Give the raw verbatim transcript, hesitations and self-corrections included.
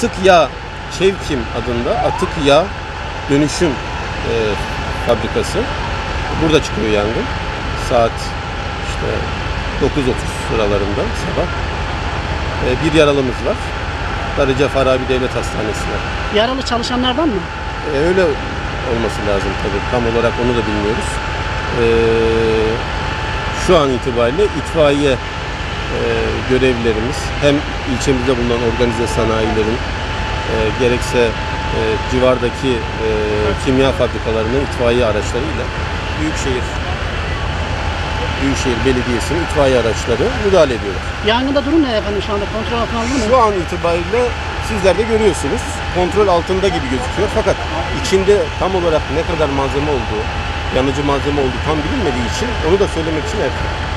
Atık Yağ Çevkim adında Atık Yağ Dönüşüm e, Fabrikası. Burada çıkıyor yangın. Saat işte dokuz otuz sıralarında sabah. E, bir yaralımız var. Darıca Farabi Devlet Hastanesi'ne. Yaralı çalışanlar var mı? E, öyle olması lazım tabii. Tam olarak onu da bilmiyoruz. E, şu an itibariyle itfaiye e, görevlilerimiz hem ilçemizde bulunan organize sanayilerin e, gerekse e, civardaki e, kimya fabrikalarının itfaiye araçlarıyla Büyükşehir Büyükşehir Belediyesi'nin itfaiye araçları müdahale ediyorlar. Yangında durum ne efendim şu anda? Kontrol altına alındı mı? Şu an itibariyle sizler de görüyorsunuz. Kontrol altında gibi gözüküyor. Fakat içinde tam olarak ne kadar malzeme olduğu, yanıcı malzeme olduğu tam bilinmediği için onu da söylemek için erken.